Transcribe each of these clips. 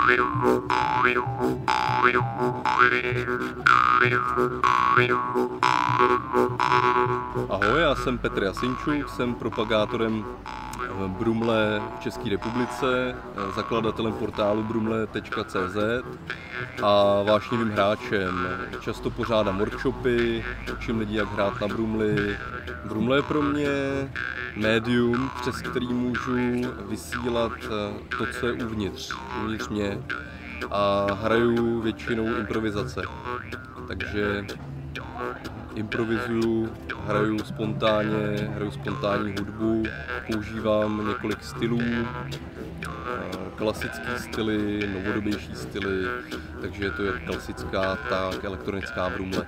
Ahoj, já jsem Petr Jasinčuk, jsem propagátorem Brumle v České republice, zakladatelem portálu brumle.cz a vášnivým hráčem. Často pořádám workshopy, učím lidi, jak hrát na brumli. Brumle je pro mě médium, přes který můžu vysílat to, co je uvnitř mě, a hraju většinou improvizace. Takže improvizuju, hraju spontánní hudbu, používám několik stylů, klasické styly, novodobější styly, takže je to jak klasická, tak elektronická brumle.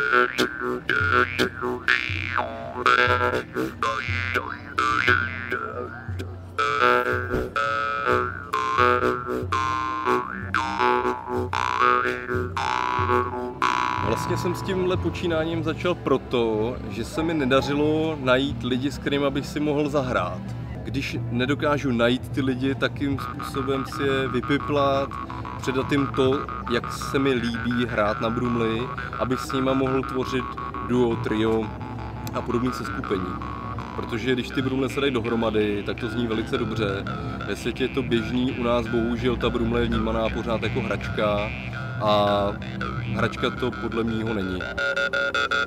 Vlastně jsem s tímhle počínáním začal proto, že se mi nedařilo najít lidi, s kterými bych si mohl zahrát. Když nedokážu najít ty lidi, takým způsobem si je vypiplat, předat jim to, jak se mi líbí hrát na brumli, abych s nima mohl tvořit duo, trio a podobné seskupení. Protože když ty brumle se dají dohromady, tak to zní velice dobře. Ve světě je to běžný, u nás bohužel ta brumle je vnímaná pořád jako hračka a hračka to podle mýho není.